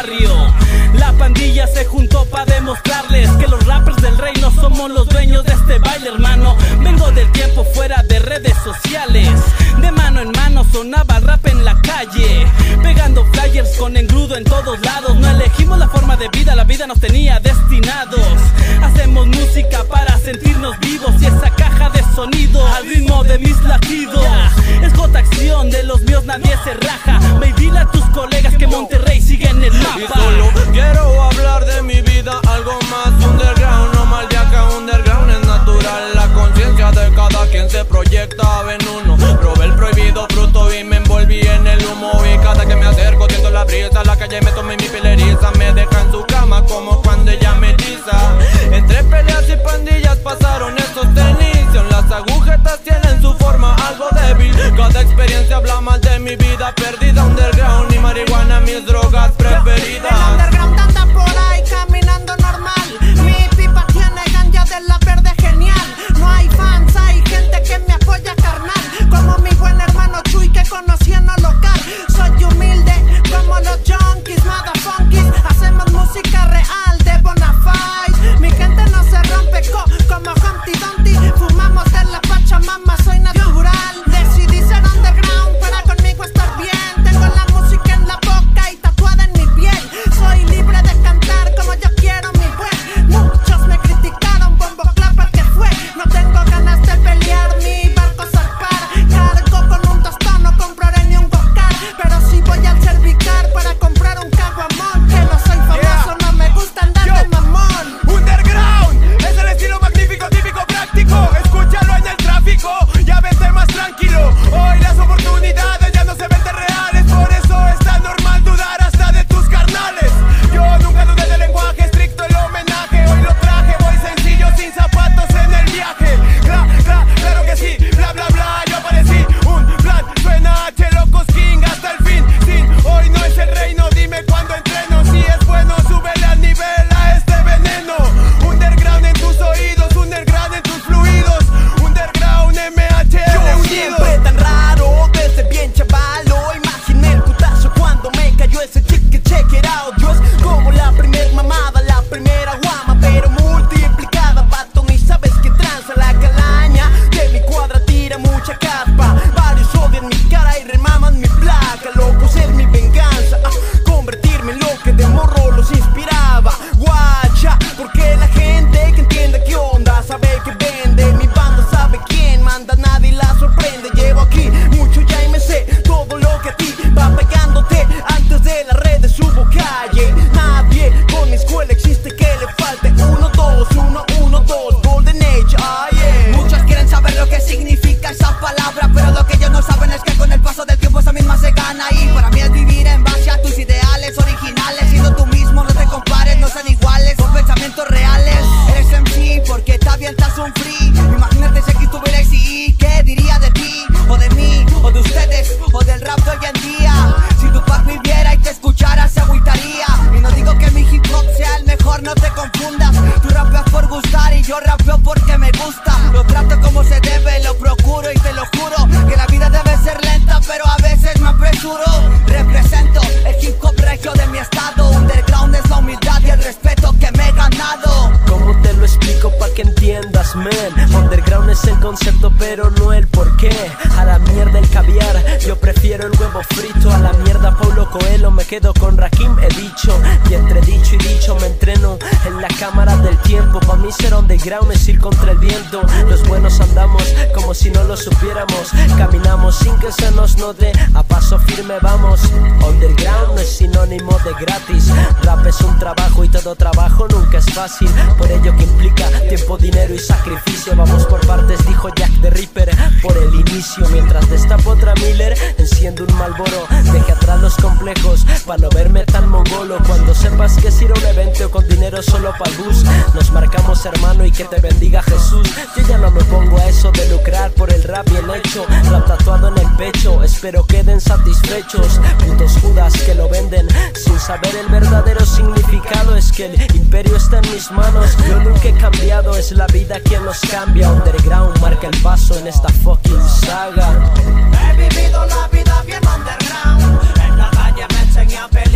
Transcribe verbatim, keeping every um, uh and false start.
barrio. La pandilla se juntó para demostrarles que los rappers del reino somos los dueños de este baile, hermano. Vengo del tiempo fuera de redes sociales. De mano en mano sonaba rap en la calle, pegando flyers con engrudo en todos lados. No elegimos la forma de vida, la vida nos tenía destinados. Hacemos música para sentirnos vivos y esa caja de sonido al ritmo de mis latidos. Es J Acción, de los míos nadie se raja. Ve y dile a tus colegas que Monterrey sigue en el mapa. Y solo quiero hablar de mi vida, algo más underground. No mal viaja, underground es natural. La conciencia de cada quien se proyecta en uno. Probé el prohibido fruto y me envolví en el humo. Y cada que me acerco siento la brisa. La calle me toma y mi piel eriza. Me deja en su cama como cuando ella me tiza. Entre peleas y pandillas pasaron estos de inicio. Las agujetas tienen su forma algo débil. Cada experiencia habla mal de mi vida perdida. Underground y marihuana mis drogas preferidas. El underground anda por ahí caminando normal. Mi pipa tiene ganja de la verde genial. No hay fans, hay gente que me apoya carnal. Como mi buen hermano Chuy que conocí en lo local. Soy humilde como los junkies, motherfunkies. Hacemos música real de Bonafide. Mi gente no se rompe co como Humpty Dumpty. Fumamos de la Pachamama, soy natural. Decidí ser underground para conmigo estar bien. Tengo la música en la boca y tatuada en mi piel. Soy libre de cantar como yo quiero, mi buen. Muchos me criticaron, bombo clapper que fue. No tengo ganas de pelear, mi barco zarpar. Cargo con un tostón, no compraré ni un go-kart. Pero sí voy al cervicar para comprar un caguamón. Que no soy famoso, yeah. No me gusta andar Yo. de mamón. Underground es el estilo magnífico, típico, práctico. Escúchalo en el tráfico, ya vete más tranquilo. Hoy las oportunidades ya no se ven de reales. Por eso está normal dudar hasta de tus carnales. Yo nunca dudé del lenguaje, estricto el homenaje. Hoy lo traje, voy sencillo, sin zapatos en el viaje. Cla, cla, claro que sí, bla, bla, bla. Yo aparecí, un plan, suena H, locos king hasta el fin. Sin, hoy no es el reino, dime cuándo entreno. Si es bueno, súbele al nivel a este veneno. Underground en tus oídos, underground en tus fluidos. Underground M H R Yo unidos. siempre tan raro, desde bien chavalo. Imaginé el putazo cuando me cayó ese chique, check it out. Yo es como la primer mamada, la primera guama, pero multiplicada, pato, ni sabes que tranza la calaña. De mi cuadra tira mucha caspa, varios odian mi cara y remaman mi placa. Locos es mi venganza, ah, convertirme en lo que de morro los inspiraba. Guacha, porque la gente que entiende qué onda sabe que vende. Mi banda sabe quién manda, nadie la sorprende. Llevo aquí mucho ya y me sé todo lo que a ti va pegándote. Antes de las redes subo calle. Nadie con mi escuela existe que le falte. Uno, dos, uno, uno, dos, Golden Age, ah, yeah. Muchos quieren saber lo que significa esa palabra, pero lo que ellos no saben es que con el paso del tiempo esa misma se gana. Y para mí es vivir en base a tus ideales originales. Siendo tú mismo, no te compares, no sean iguales. Con pensamientos reales, eres M C porque te avientas un free. Imagínate si aquí estuviera I C E, ¿qué diría de ti? O de mí, o de ustedes, o del rap de hoy en día. Si tu pack viviera y te escuchara se agüitaría. Y no digo que mi hip hop sea el mejor, no te confundas. Tú rapeas por gustar y yo rapeo porque me gusta. Lo trato como se debe, lo procuro y te lo juro que la vida debe ser lenta, pero a veces me apresuro. Represento el hip hop regio de mi estado. Underground es la humildad y el respeto que me he ganado. ¿Cómo te lo explico pa' que entiendas, man? Underground es el concepto pero no el porqué. A la mierda el caviar, yo prefiero el huevo frito. A la mierda Paulo Coelho, me quedo con Rakim, he dicho. Y entre dicho y dicho me entreno en la cámara del tiempo. Pa' mí ser underground es ir contra el viento. Los buenos andamos como si no lo supiéramos. Caminamos sin que se nos note, a paso firme vamos. Underground no es sinónimo de gratis. Rap es un trabajo y todo trabajo nunca es fácil. Por ello que implica tiempo, dinero y sacrificio. Vamos por partes, dijo Jack the Ripper. Por el inicio, mientras destapo otra Miller, enciendo un Marlboro. Deje atrás los complejos, pa' no verme tan mongolo. Cuando sepas que es ir a un evento con dinero solo pa'l bus. Nos marcamos hermano y que te bendiga Jesús. Yo ya no me pongo a eso de lucrar por el rap bien hecho. Rap tatuado en el pecho, espero queden satisfechos. Putos judas que lo venden sin saber el verdadero significado. Es que el imperio está en mis manos. Yo nunca he cambiado, es la vida quien nos cambia. Underground marca el paso en esta fucking saga. He vivido la vida bien underground. En la calle me enseñé a pelear.